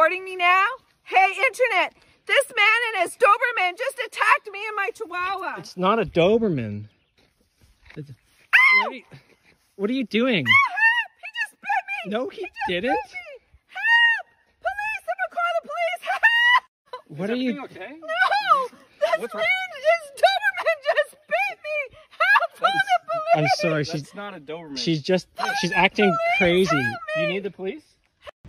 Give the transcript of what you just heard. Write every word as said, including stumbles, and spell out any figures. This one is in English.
recording me now? Hey, internet, this man and his Doberman just attacked me and my Chihuahua. It's not a Doberman. It's... What, are you... what are you doing? Help! He just bit me! No, he, he just didn't. Bit me. Help! Police! I'm gonna call the police! Help! What Is are you... okay? No! This What's man, wrong? his Doberman just bit me! Help! Call the police! I'm sorry, she's That's not a Doberman. she's just she's acting crazy. Do you need the police?